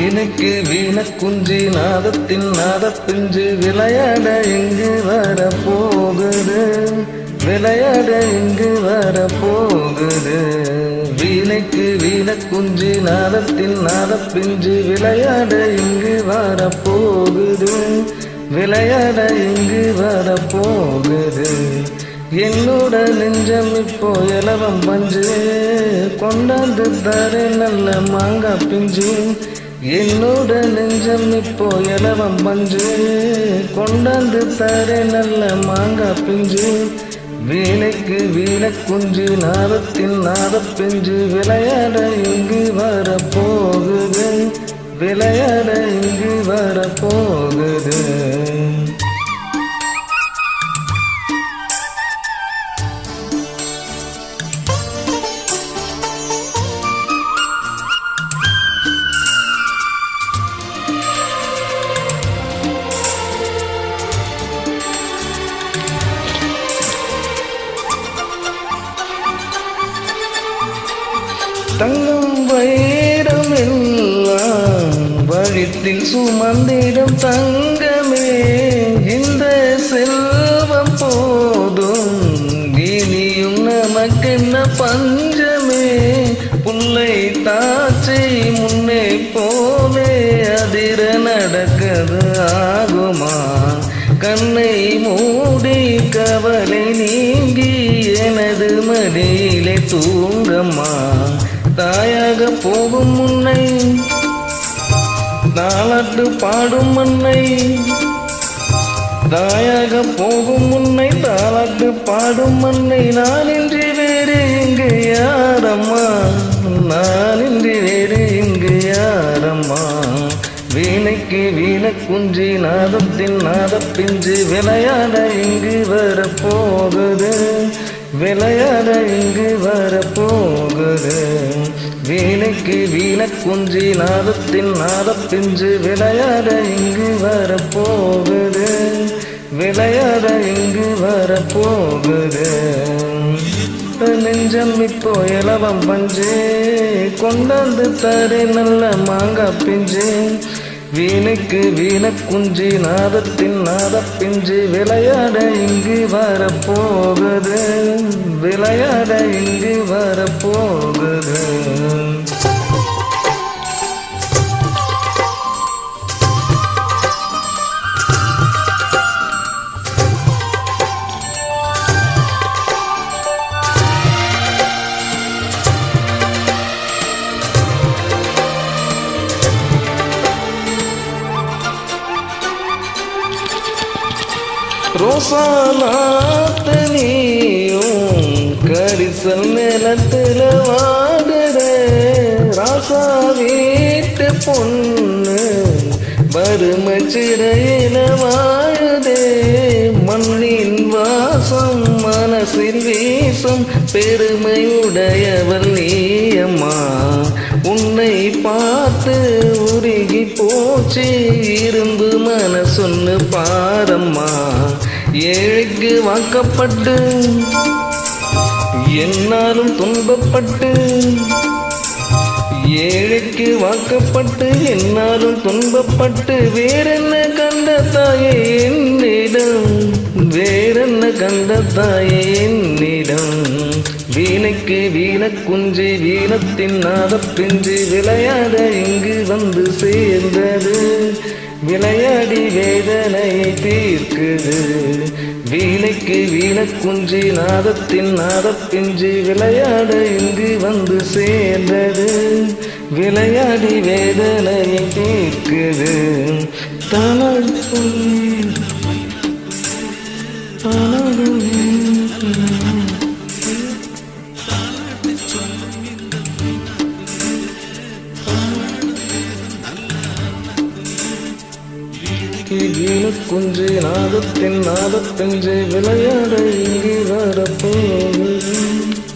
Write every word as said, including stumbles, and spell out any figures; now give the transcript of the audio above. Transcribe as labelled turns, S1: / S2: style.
S1: வீணைக்கு வீண குஞ்சி நாதத்தின் நாதப்பிஞ்சு விளையாட இங்கு வர போகுது விளையாட இங்கு வர போகுது வீணைக்கு வீண குஞ்சி நாதத்தின் நாதப்பிஞ்சு விளையாட இங்கு வர போகுது விளையாட இங்கு வர போகுது என்னோட நெஞ்சம் இப்போ இலவம் பஞ்சு கொண்டாந்து தர நல்ல மாங்காய் பிஞ்சு என்னோட நெஞ்சம் இப்போ இலவம் பஞ்சு கொண்டாந்து தர நல்ல மாங்காய் பிஞ்சு வீணைக்கு வீண குஞ்சு நாதத்தின் நாதப்பிஞ்சு விளையாட இங்கு வர போகுது விளையாட இங்கு வர போகுது தங்கம் வைரம் எல்லாம் வழித்தில் சுமந்திடும் தங்கமே இந்த செல்வம் போதும் இனியும் நமக்கென்ன பஞ்சமே புல்லை தாச்சி முன்னே போவே அதிர நடக்கது ஆகுமா கண்ணை மூடி கவலை நீங்கி எனது மடியிலே தூங்கம்மா தாயாக போகும் முன்னை தாலாட்டு பாடும் மண்ணை தாயாக போகும் முன்னை தாலாட்டு பாடும் மண்ணை நான் இன்றி வேறு இங்கு யாரம்மா நான் இன்றி வேறு இங்கு யாரம்மா வீணைக்கு வீண குஞ்சி நாதத்தின் நாதப்பிஞ்சு விளையாட இங்கு வர போகுது விளையாட இங்கு வர போகுது வீணைக்கு வீண குஞ்சி நாதத்தின் நாதப்பிஞ்சு விளையாட இங்கு வர போகுது விளையாட இங்கு வர போகுது நெஞ்சம் இப்போ இலவம் பஞ்சு கொண்டாந்து தர நல்ல மாங்காய் பிஞ்சு வீணைக்கு வீண குஞ்சி நாதத்தின் நாதப்பிஞ்சு விளையாட இங்கு வர போகுது விளையாட இங்கு வர போகுது ரோசா நாத்து நீயும் கரிசல் நிலத்துல வாடுற ராசா வீட்டு பொண்ணு வறுமை சிறையில வாழுதே மண்ணின் வாசம் மனசில் வீசும் பெருமையுடையவள் நீயம்மா உன்னை பார்த்து உருகி போச்சு இரும்பு மனசொன்னு பாரம்மா ஏழைக்கு வாக்கப்பட்டு என்னாலும் துன்பப்பட்டு ஏழைக்கு வாக்கப்பட்டு என்னாலும் துன்பப்பட்டு வேறென்ன கண்ட தாயே என்னிடம் வேறென்ன கண்ட தாயே என்னிடம் வீணைக்கு வீண குஞ்சி வீணத்தின் நாதப்பிஞ்சு விளையாட இங்கு வந்து சேர்ந்தது விளையாடி வேதனையை தீர்க்குது வீணைக்கு வீண குஞ்சி நாதத்தின் நாதப்பிஞ்சு விளையாட இங்கு வந்து சேர்ந்தது விளையாடி வேதனையை தீர்க்குது தானாடு தானாடு வீண குஞ்சி நாதத்தின் நாதப்பிஞ்சு விளையாட இங்கு வரப்போகுது.